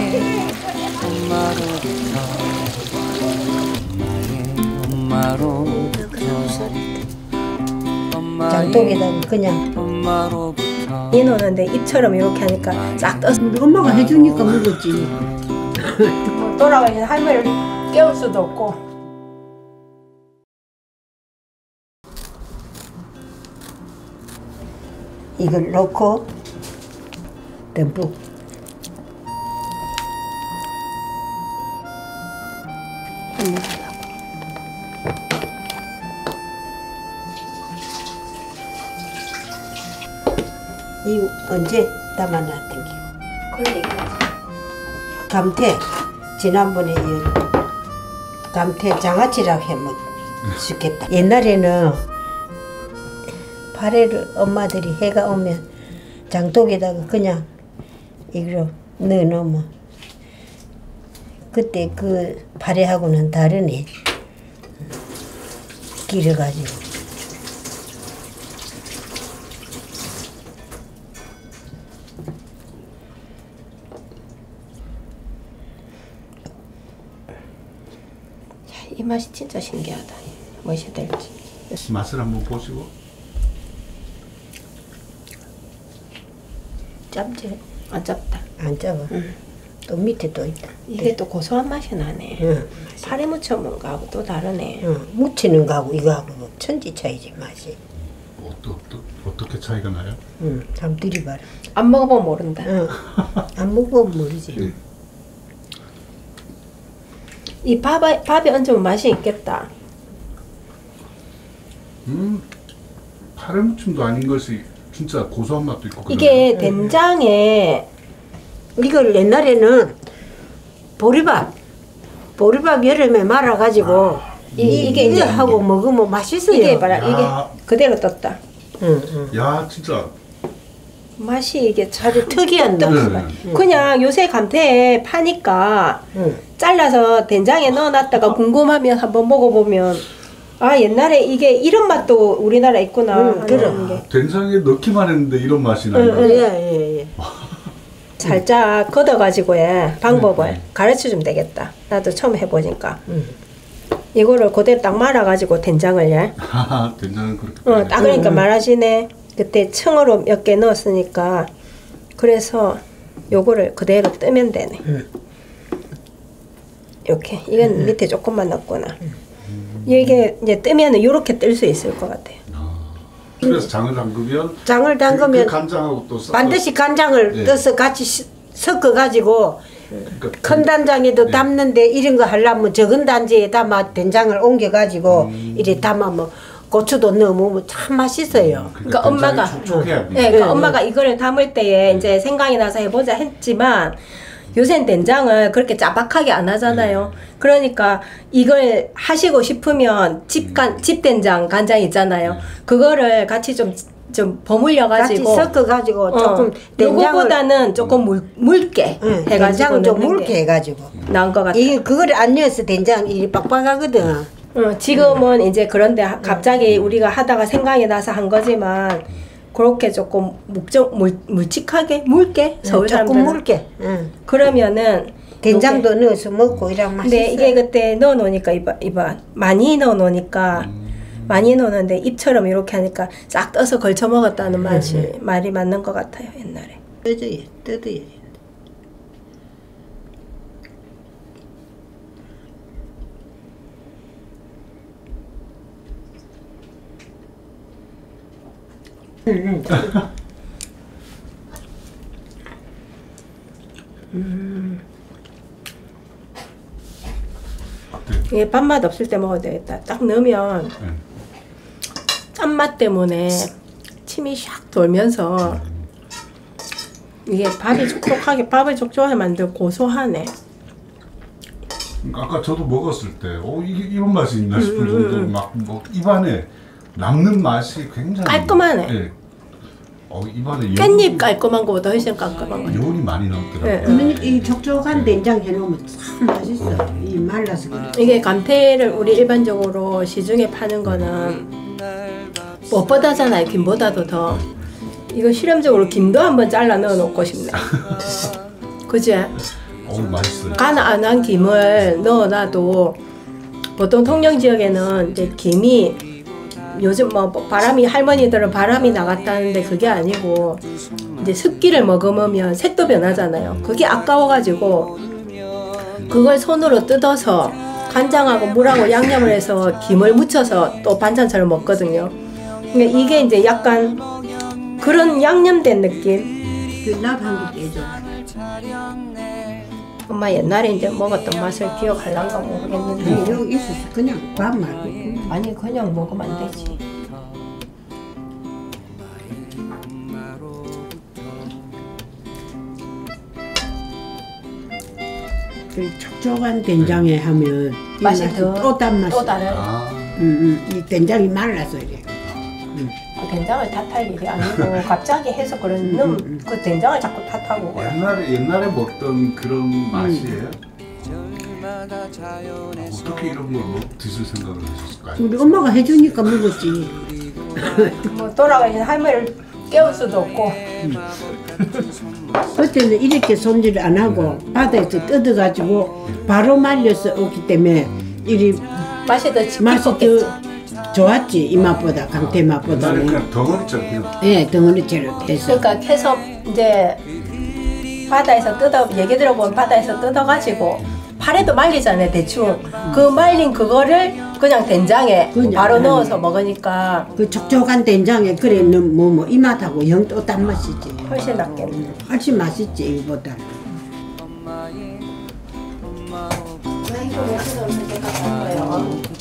장독에다가 그냥 이 노는데 입처럼 이렇게 하니까 싹 떠서 엄마가 해주니까 먹었지. 돌아가신 할머니를 깨울 수도 없고. 이걸 넣고 듬뿍 이 언제 담아놨던 게 그걸 얘기하지. 감태 지난번에 감태 장아찌라고 하면 좋겠다. 옛날에는 파래를 엄마들이 해가 오면 장독에다가 그냥 이거로 넣어놓으면 그때 그 파래하고는 다르네. 길어가지고. 이 맛이 진짜 신기하다. 무엇이 될지. 맛을 한번 보시고. 짭지? 안 짭다. 안 짜봐. 응. 또 밑에 또 있다. 이게 또 고소한 맛이 나네. 응. 파래 무쳐 먹은 거하고 또 다르네. 응. 무치는 거하고 이거하고 뭐 천지 차이지 맛이. 어떻게 차이가 나요? 응. 한번 들이봐라. 안 먹어보면 모른다. 응. 안 먹어보면 모르지. 이 밥에 얹으면 맛이 있겠다. 파래 무침도 아닌 것이 진짜 고소한 맛도 있고. 이게 그러네요. 된장에 이걸 옛날에는 보리밥 여름에 말아가지고 이게 이제 하고 먹으면 맛있어요. 이게 봐라. 이게 그대로 떴다. 응. 야 진짜 맛이 이게 아주 특이한 맛. 그냥 요새 감태에 파니까 잘라서 된장에 넣어놨다가 궁금하면 한번 먹어보면 아 옛날에 이게 이런 맛도 우리나라에 있구나 하는 게. 된장에 넣기만 했는데 이런 맛이 나요. 예. 살짝 걷어가지고 방법을 가르쳐주면 되겠다. 나도 처음 해보니까 이거를 그대로 딱 말아가지고 된장을 된장은 그렇게 딱 그러니까 말아지네. 그때 청어로 몇 개 넣었으니까 그래서 요거를 그대로 뜨면 되네. 이렇게 이건 밑에 조금만 넣었구나. 이게 이제 뜨면은 요렇게 뜰 수 있을 것 같아요. 그래서 장을 담그면 그 간장하고 또 반드시 간장을 떠서 같이 섞어가지고 그러니까 큰 단장에도 담는데 이런 거 하려면 적은 단지에 담아 된장을 옮겨가지고 이래 담으면 고추도 넣으면 참 맛있어요. 그러니까 엄마가 그러니까 엄마가 이거를 담을 때에 이제 생각이 나서 해보자 했지만 요새는 된장을 그렇게 짜박하게 안 하잖아요. 그러니까 이걸 하시고 싶으면 집된장 간장 있잖아요. 그거를 같이 좀 버무려가지고 같이 섞어가지고 조금 된장을 요거보다는 조금 묽게 해가지고 좀 묽게 해가지고 나은 것 같아요. 이게 그걸 안 넣어서 된장이 빡빡하거든. 지금은 이제 그런데 갑자기 우리가 하다가 생각이 나서 한 거지만 그렇게 조금 묵직하게 묽게 서울 사람들은 조금 묽게. 그러면은 된장도 넣어서 먹고 이런 맛이. 근데 이게 그때 넣어 놓으니까 이봐 많이 넣어 놓으니까 많이 넣었는데 입처럼 이렇게 하니까 싹 떠서 걸쳐 먹었다는 말이 맞는 것 같아요. 옛날에 뜯어야. 이게 밥맛 없을 때 먹어야 되겠다. 딱 넣으면 짠맛 때문에 침이 샥 돌면서 이게 밥이 촉촉하게 밥을 촉촉하게 만들고 고소하네. 아까 저도 먹었을 때 이게 이런 맛이 있나 싶을 정도로 막 입안에 남는 맛이 굉장히 깔끔하네. 예. 입안에 깻잎 깔끔한 거보다 훨씬 깔끔한 거. 여운이 많이 남더라고요. 이 촉촉한 된장 해놓으면 참 맛있어. 이 말라서 그래. 이게 감태를 우리 일반적으로 시중에 파는 거는 무엇보다잖아요. 김보다도 더. 이거 실험적으로 김도 한번 잘라 넣어 놓고 싶네. 그지? 맛있어요. 간 안 한 김을 넣어놔도 보통 통영 지역에는 이제 김이 요즘 뭐 바람이 할머니들은 바람이 나갔다는데 그게 아니고 이제 습기를 머금으면 색도 변하잖아요. 그게 아까워가지고 그걸 손으로 뜯어서 간장하고 물하고 양념을 해서 김을 묻혀서 또 반찬처럼 먹거든요. 그러니까 이게 이제 약간 그런 양념된 느낌. 납한개 떼줘. 엄마 옛날에 이제 먹었던 맛을 기억할란가 모르겠는데 여기 있었어. 그냥 밥 말고. 아니 그냥 먹으면 안 되지. 그 촉촉한 된장에 하면 맛이 또 단맛이. 또 다른. 이 된장이 말라서 이래. 된장을 탓할 일이 아니고 갑자기 해서 그런 그 된장을 자꾸 탓하고. 옛날에 먹던 그런 맛이에요? 어떻게 이런 걸 드실 생각을 하셨을까요? 우리 엄마가 해주니까 먹었지. 뭐 돌아가신 할머니를 깨울 수도 없고. 그때는 이렇게 손질을 안 하고 바다에서 뜯어가지고 바로 말려서 오기 때문에 이 맛이 더 맛이 깊었겠죠. 더 좋았지. 이 맛보다 강태 옛날에 맛보다는. 그냥 덩어리처럼 예, 덩어리째로 해서. 그러니까 캐서 이제 바다에서 얘기 들어보면 바다에서 뜯어가지고 팔에도 말리잖아요 대충. 그 말린 그거를 그냥 된장에 그냥, 바로 넣어서 먹으니까 그 촉촉한 된장에 그래 뭐 이 맛하고 영 또 딴 맛이지. 훨씬 낫겠네. 훨씬 맛있지 이보다. 이거 몇 시간 언제 갔다 거예요?